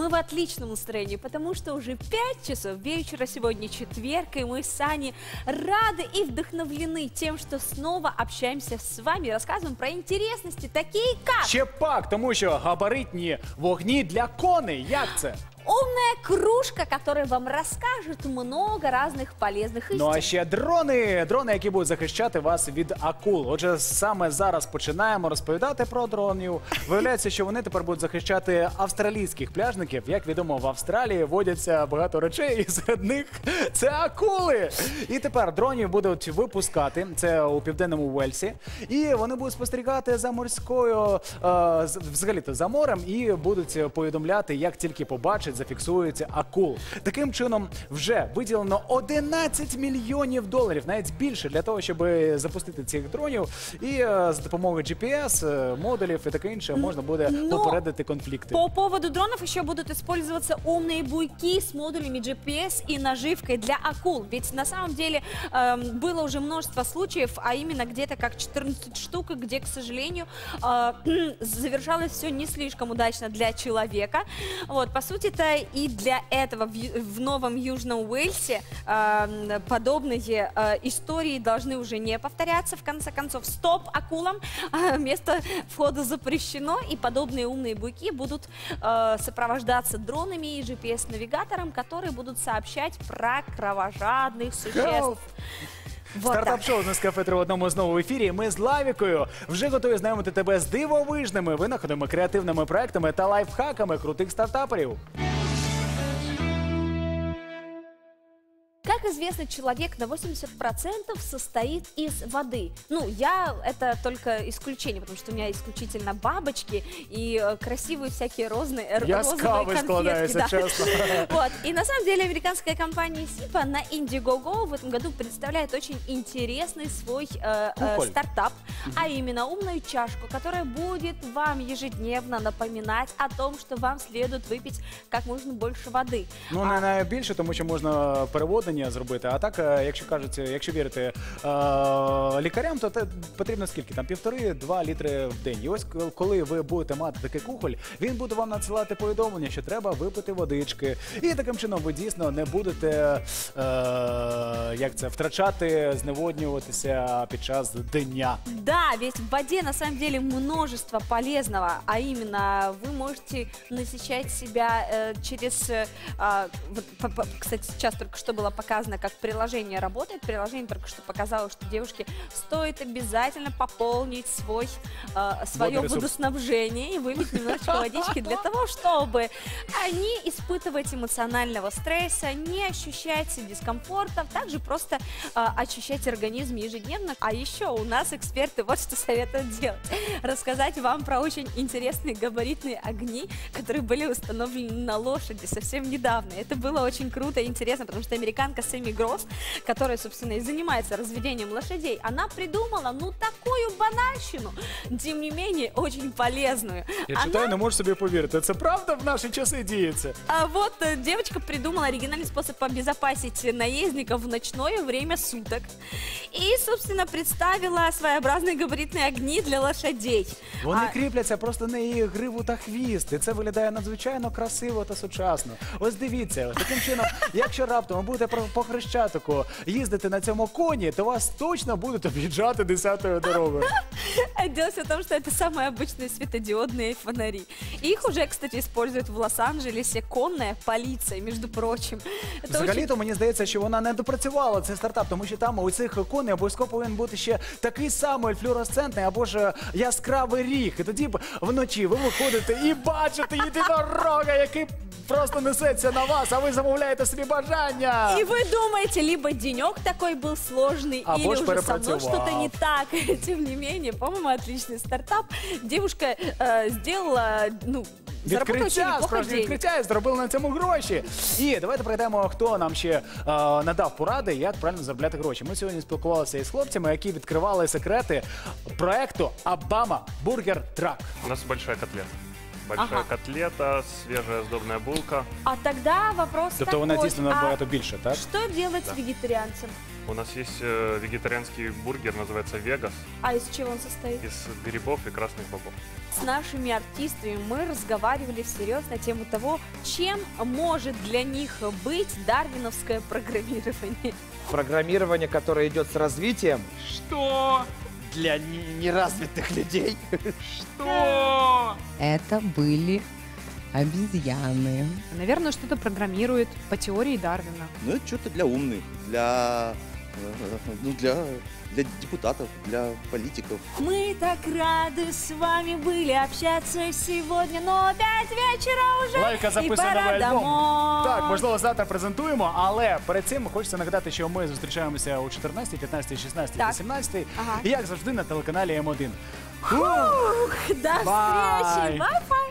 мы в отличном настроении, потому что уже 5 часов вечера, сегодня четверг, и мы с Аней рады и вдохновлены тем, что снова общаемся с вами, рассказываем про интересности, такие как... Ще пак, тому що габаритні вогні для коней. Як це? Умная кружка, которая вам расскажет много разных полезных истин. Ну а ще дрони, які будуть захищати вас від акул. Отже, саме зараз починаємо розповідати про дронів. Виявляється, що вони тепер будуть захищати австралійських пляжників. Як відомо, в Австралії водяться багато речей, і серед них це акули. І тепер дронів будуть випускати, це у Південному Уельсі, і вони будуть спостерігати за морською, взагалі-то за морем, і будуть повідомляти, як тільки побачать, зафіксується акул. Таким чином, вже виділено 11 мільйонів доларів, навіть більше, для того, щоб запустити цих дронів. І з допомогою GPS, модулів і таке інше можна буде попередити конфликты. По поводу дронов еще будут использоваться умные буйки с модулями GPS и наживкой для акул. Ведь на самом деле было уже множество случаев, а именно где-то как 14 штук, где, к сожалению, завершалось все не слишком удачно для человека. Вот, по сути-то и для этого в Новом Южном Уэльсе подобные истории должны уже не повторяться. В конце концов, стоп акулам, место входа запрещено, и подобные умные буйки будут сопровождаться дронами и GPS-навигатором, которые будут сообщать про кровожадных существ. Стартап-шоу з Нескафе 3 в одному знову в ефірі. Ми з Лавікою вже готові знайомити тебе з дивовижними винаходами, креативними проектами та лайфхаками крутих стартаперів. Как известно, человек на 80% состоит из воды. Ну, это только исключение, потому что у меня исключительно бабочки и красивые всякие розовые конфетки. Да. Честно. Вот. И на самом деле американская компания Сипа на Indiegogo в этом году представляет очень интересный свой стартап, а именно умную чашку, которая будет вам ежедневно напоминать о том, что вам следует выпить как можно больше воды. Ну, не найбільше, тому що можна переводення зробити. А так, якщо вірити лікарям, то потрібно скільки? Там 1,5-2 літри в день. І ось коли ви будете мати такий кухоль, він буде вам надсилати повідомлення, що треба випити водички. І таким чином ви дійсно не будете втрачати, зневоднюватися під час дня. Да, ведь в воде на самом деле множество полезного, а именно вы можете насыщать себя через... Кстати, сейчас только что было показано, как приложение работает. Приложение только что показало, что девушке стоит обязательно пополнить свое водоснабжение и вылить немножечко водички для того, чтобы не испытывать эмоционального стресса, не ощущать дискомфорта, также просто очищать организм ежедневно. А еще у нас эксперты вот что советуют делать. Рассказать вам про очень интересные габаритные огни, которые были установлены на лошади совсем недавно. Это было очень круто и интересно, потому что американка Сэмми Гросс, которая, собственно, и занимается разведением лошадей, она придумала, такую банальщину, тем не менее, очень полезную. Я читаю, не можу собі повірити. Це правда в наші часи діється? А вот девочка придумала оригинальный способ обезопасить наездников в ночное время суток. И, собственно, представила своеобразные габаритные огни для лошадей. Вони кріпляться просто на її гриву та хвіст. І це виглядає надзвичайно красиво та сучасно. Ось дивіться, таким чином, якщо раптом ви будете по Хрещатику їздити на цьому коні, то вас точно будуть об'їжджати 10-ю дорогою. Дело все в том, что это самые обычные светодиодные фонари. Их уже, кстати, используют в Лос-Анджелесе конная полиция, между прочим. Взагалі-то мені здається, що вона не допрацювала цей стартап, тому що там у цих коней обов'язково повинен бути ще такий самий флюоресцентний або ж яскравий ріг. І тоді вночі ви виходите і бачите єдинорога, який просто несеться на вас, а ви замовляєте собі бажання. И вы думаете, либо денек такой был сложный, или уже со мной что-то не так. Тем не менее, по-моему, отличный стартап. Девушка сделала, відкриття, справжнє відкриття, і зробили на цьому гроші. І давайте пригадаємо, хто нам ще надав поради, як правильно заробляти гроші. Ми сьогодні спілкувалися із хлопцями, які відкривали секрети проекту Обама Бургер Трак. У нас большая котлета. большая котлета, свежая сдобная булка. А тогда вопрос Тобто вона такой, дійсно набагато більше, так? что делать Да. с вегетарианцем? У нас есть вегетарианский бургер, называется «Вегас», А из чего он состоит? из грибов и красных бобов. С нашими артистами мы разговаривали всерьез на тему того, чем может для них быть дарвиновское программирование. Программирование, которое идет с развитием Что? для неразвитых людей. Что? Это были обезьяны. Наверное, что-то программирует по теории Дарвина. Ну, это что-то для умных, для депутатов, для политиков. Мы так рады с вами были общаться сегодня, но 5 вечера уже Лайка и записує пора новий альбом. домой. Так, можливо, завтра презентуємо, але перед цим хочеться нагадати, що ми зустрічаємося о 14, 15, 16 Так. та 17, Ага. і як завжди на телеканалі М1. До Бай. встречи, bye-bye.